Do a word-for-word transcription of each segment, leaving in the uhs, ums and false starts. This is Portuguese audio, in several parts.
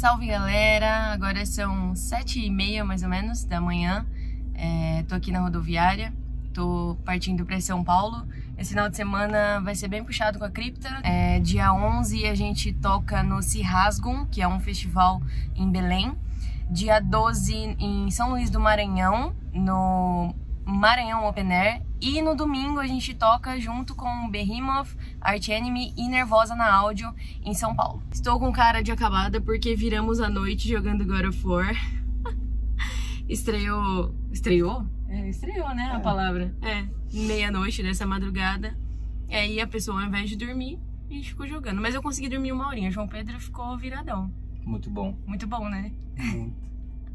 Salve galera, agora são sete e meia mais ou menos da manhã, é, tô aqui na rodoviária, tô partindo para São Paulo. Esse final de semana vai ser bem puxado com a cripta. É, dia onze a gente toca no Cirrasgum, que é um festival em Belém. Dia doze em São Luís do Maranhão, no Maranhão Open Air. E no domingo a gente toca junto com Behemoth, Arch Enemy e Nervosa na Áudio em São Paulo. Estou com cara de acabada porque viramos a noite jogando God of War. Estreou... Estreou? É, estreou, né, a é. palavra. É, meia-noite dessa madrugada. E aí a pessoa, ao invés de dormir, a gente ficou jogando. Mas eu consegui dormir uma horinha. O João Pedro ficou viradão. Muito bom. Muito bom, né? Muito.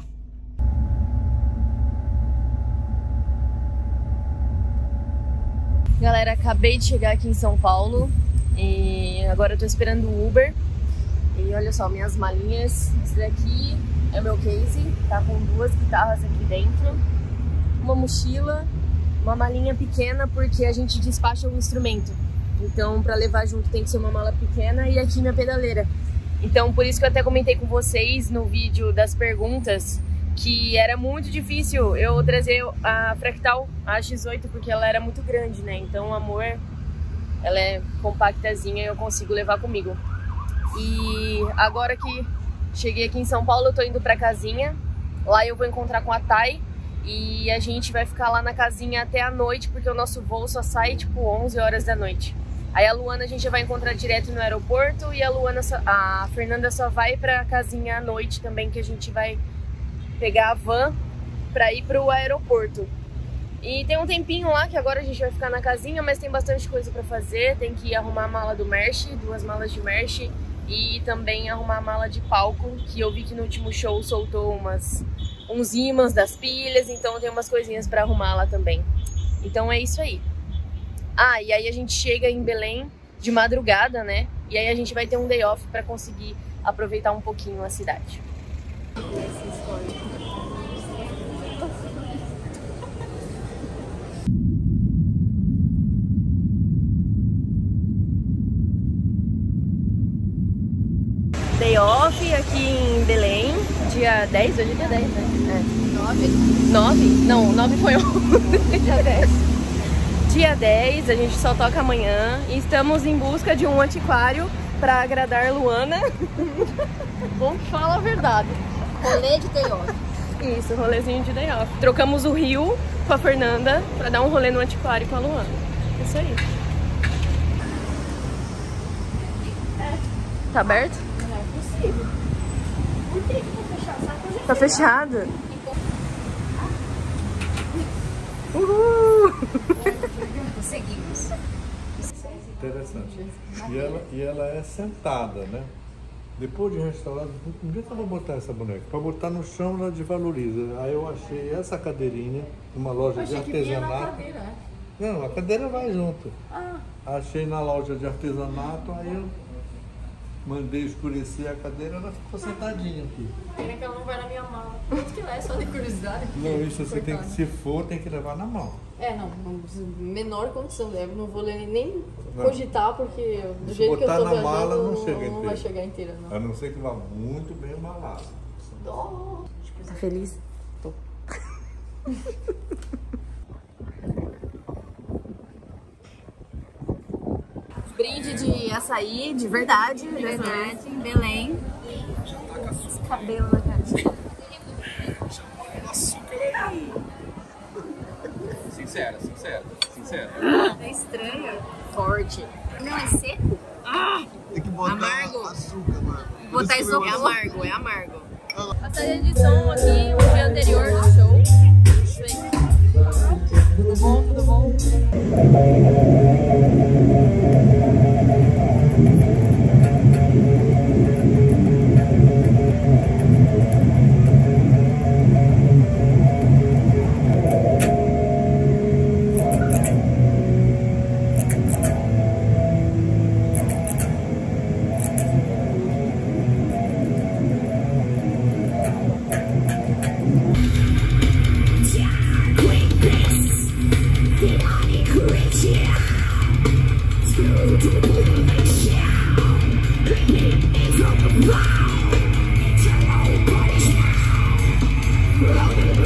Galera, acabei de chegar aqui em São Paulo e agora eu tô esperando o Uber. E olha só, minhas malinhas. Esse daqui é meu case, tá com duas guitarras aqui dentro, uma mochila, uma malinha pequena porque a gente despacha o instrumento. Então, pra levar junto tem que ser uma mala pequena e aqui minha pedaleira. Então, por isso que eu até comentei com vocês no vídeo das perguntas que era muito difícil eu trazer a Fractal, a X oito, porque ela era muito grande, né? Então, amor, ela é compactazinha e eu consigo levar comigo. E agora que cheguei aqui em São Paulo, eu tô indo pra casinha. Lá eu vou encontrar com a Thay e a gente vai ficar lá na casinha até a noite, porque o nosso voo só sai tipo onze horas da noite. Aí a Luana a gente já vai encontrar direto no aeroporto e a Luana, a Fernanda só vai pra casinha à noite também, que a gente vai pegar a van pra ir pro aeroporto. E tem um tempinho lá que agora a gente vai ficar na casinha, mas tem bastante coisa pra fazer. Tem que arrumar a mala do merch, duas malas de merch, e também arrumar a mala de palco, que eu vi que no último show soltou umas, uns ímãs das pilhas, então tem umas coisinhas pra arrumar lá também. Então é isso aí. Ah, e aí a gente chega em Belém de madrugada, né? E aí a gente vai ter um day off pra conseguir aproveitar um pouquinho a cidade. Day off aqui em Belém, dia dez, hoje é dia dez, né? É. nove? nove? Não, nove foi ontem. Dia dez. Dia dez, a gente só toca amanhã e estamos em busca de um antiquário para agradar Luana. Bom que fala a verdade. Rolê de day off. Isso, rolezinho de day off. Trocamos o Rio com a Fernanda para dar um rolê no antiquário com a Luana. Isso aí. Tá aberto? Não é possível. Por que que tá fechado? Sabe? Tá fechado. Uhul! Conseguimos. Interessante. E ela, e ela é sentada, né? Depois de restaurado, um dia eu vou botar essa boneca. Para botar no chão, ela desvaloriza. Aí eu achei essa cadeirinha numa loja de artesanato. Cadeira, né? Não, a cadeira vai junto. Ah. Achei na loja de artesanato, aí eu mandei escurecer a cadeira, ela ficou sentadinha aqui. Pena que ela não vai na minha mala. Quanto que é? Só de curiosidade. Não, isso você tem que, Coitada. se for, tem que levar na mão. É, não, não, menor condição, né? Não vou nem Não. cogitar, porque do Se jeito que eu botar tô na viajando, mala, não não, chega não inteira. vai chegar inteira, não. A não ser que vá muito bem embalado. Dó. Tá feliz? Tô. Brinde de açaí, de verdade. Verdade, em Belém. Esse cabelo na cara. Sincera, sincera, sincera. É estranho. Forte. Não, é seco? Tem que botar Amargo. açúcar, mano. Botar Por isso isopor. que É eu- amargo, é amargo. A saída de som aqui, o dia anterior do show. Isso aí. Tudo bom, tudo bom?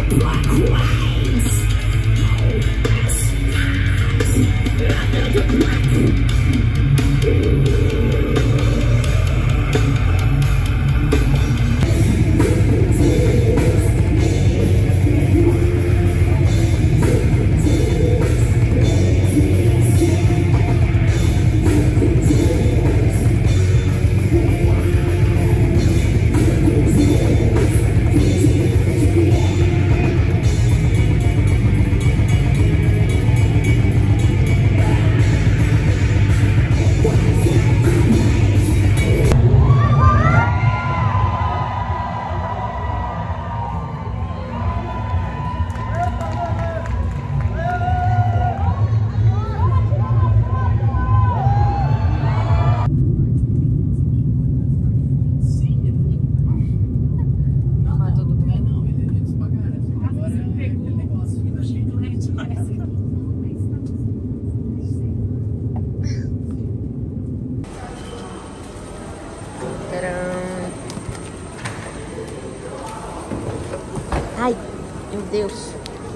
Ai, meu Deus.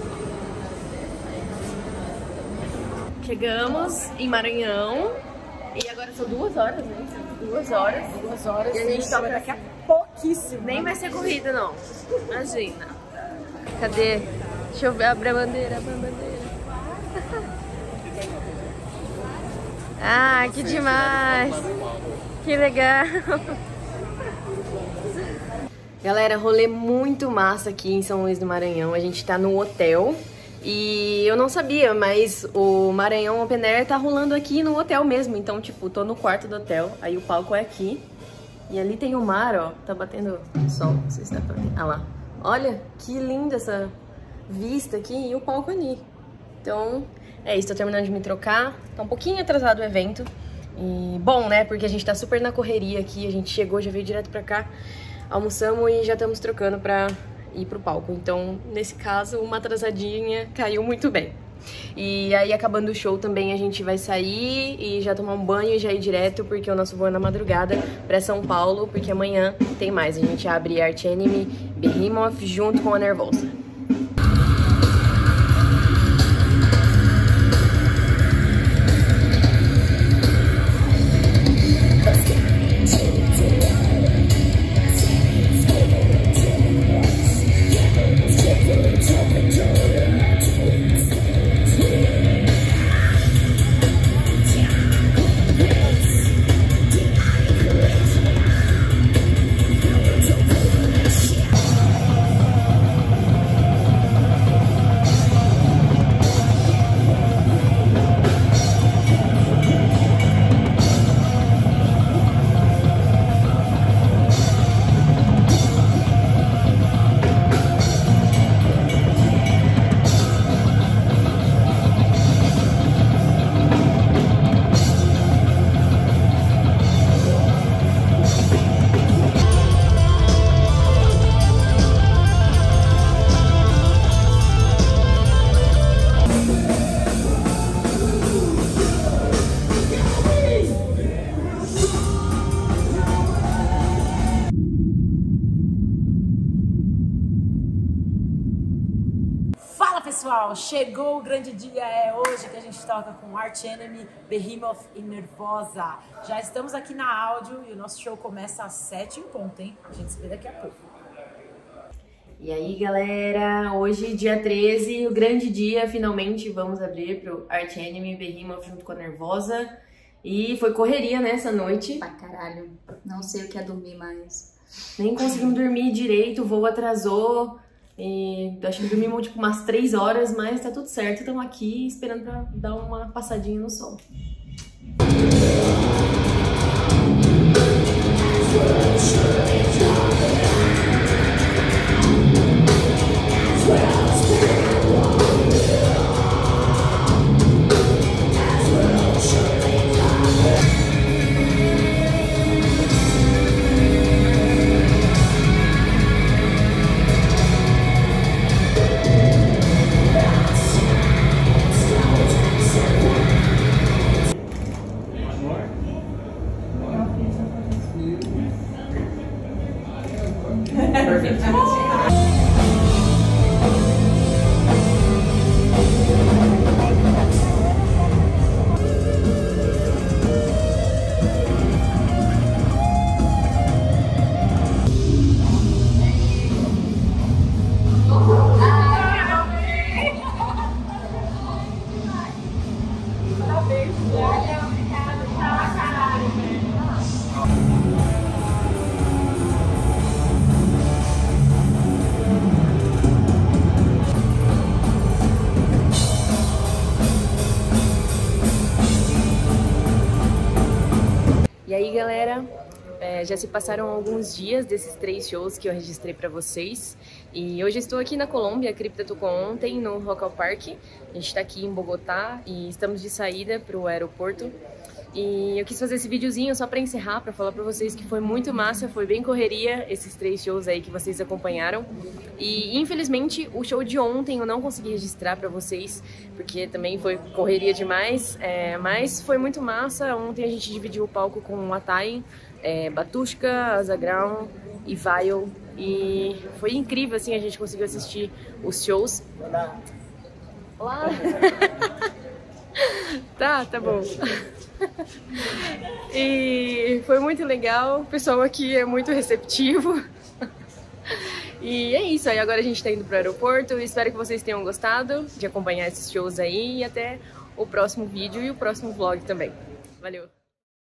Chegamos em Maranhão e agora são duas horas, né? Duas horas. Duas horas e a gente toca daqui a pouquíssimo. Nem vai ser corrida, não. Imagina. Cadê? Deixa eu ver, abre a bandeira, abre a bandeira. Ah, que demais. Que legal. Galera, rolê muito massa aqui em São Luís do Maranhão. A gente tá no hotel e eu não sabia, mas o Maranhão Open Air tá rolando aqui no hotel mesmo. Então, tipo, tô no quarto do hotel, aí o palco é aqui. E ali tem o mar, ó, tá batendo sol, não sei se dá pra ver. Ah lá, olha que linda essa vista aqui e o palco ali. Então, é isso, tô terminando de me trocar. Tá um pouquinho atrasado o evento. E bom, né, porque a gente tá super na correria aqui, a gente chegou, já veio direto pra cá. Almoçamos e já estamos trocando pra ir pro palco. Então, nesse caso, uma atrasadinha caiu muito bem. E aí, acabando o show também, a gente vai sair e já tomar um banho e já ir direto, porque o nosso voo é na madrugada pra São Paulo, porque amanhã tem mais. A gente abre Arch Enemy, Behemoth junto com a Nervosa. Pessoal, chegou o grande dia, é hoje que a gente toca com Arch Enemy, Behemoth e Nervosa. Já estamos aqui na áudio e o nosso show começa às sete em ponto, hein? A gente se vê daqui a pouco. E aí, galera, hoje, dia treze, o grande dia, finalmente vamos abrir pro Arch Enemy, Behemoth junto com a Nervosa. E foi correria nessa noite. Pra caralho, não sei o que é dormir mais. Nem conseguimos dormir direito, o voo atrasou. E acho que dormimos tipo umas três horas, mas tá tudo certo. Estamos aqui esperando pra dar uma passadinha no sol. Perfect. aí, galera, é, já se passaram alguns dias desses três shows que eu registrei pra vocês. E hoje estou aqui na Colômbia, a Cripta tocou ontem no Rock ao Parque. A gente tá aqui em Bogotá e estamos de saída pro aeroporto. E eu quis fazer esse videozinho só pra encerrar, pra falar pra vocês que foi muito massa, foi bem correria esses três shows aí que vocês acompanharam. E infelizmente o show de ontem eu não consegui registrar pra vocês, porque também foi correria demais, é, mas foi muito massa. Ontem a gente dividiu o palco com o Atai, é, Batushka, Azaground e Vile, e foi incrível, assim, a gente conseguiu assistir os shows. Olá! Olá! Tá, tá bom. E foi muito legal, o pessoal aqui é muito receptivo. E é isso, aí agora a gente tá indo pro aeroporto. Espero que vocês tenham gostado de acompanhar esses shows aí. E até o próximo vídeo e o próximo vlog também. Valeu!